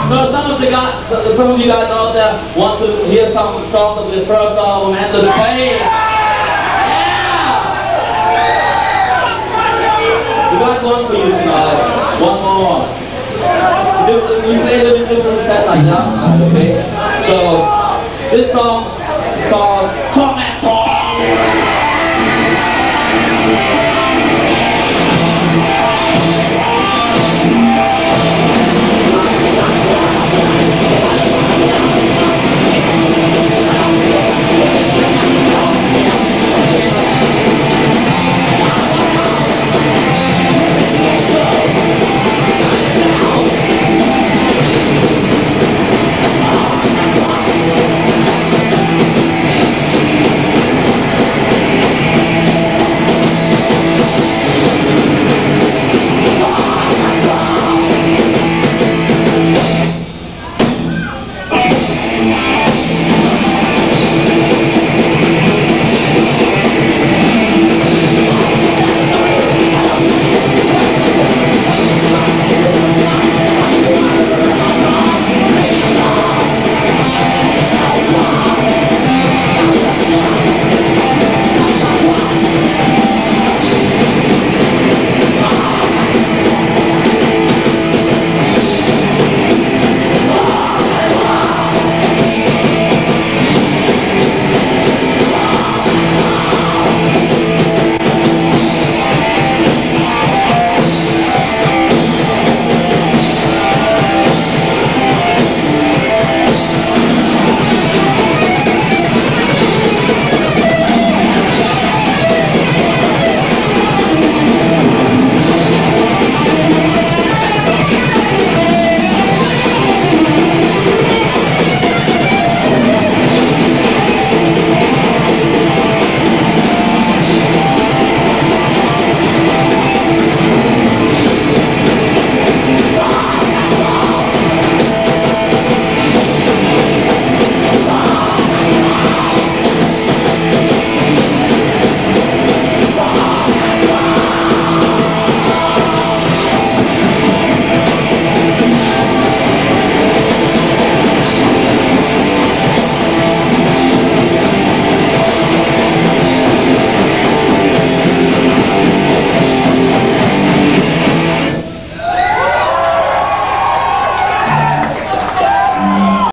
So some of you guys out there want to hear some songs of the first album, Endless Pain. Yeah! We got one for you tonight. One more. We play them in different set like last night, okay? So this song is called Tormentor.